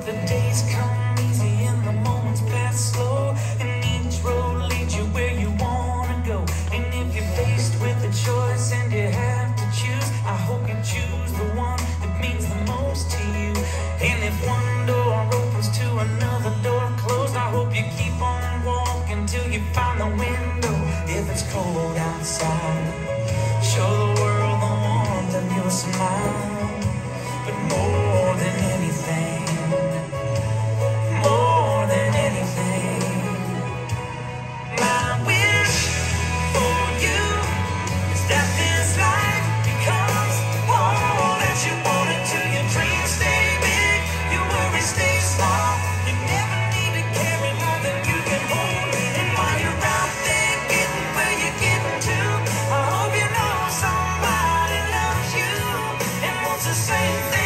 The days come easy and the moments pass slow, and each road leads you where you wanna go. And if you're faced with a choice and you have to choose, I hope you choose the one that means the most to you. And if one door opens to another door closed, I hope you keep on walking till you find the window. If it's cold outside, show the world the warmth of your smile. But more than anything, my wish for you is that this life becomes all that you want it to. Your dreams stay big, your worries stay small. You never need to carry more than you can hold. And while you're out there getting where you're getting to, I hope you know somebody loves you and wants the same thing.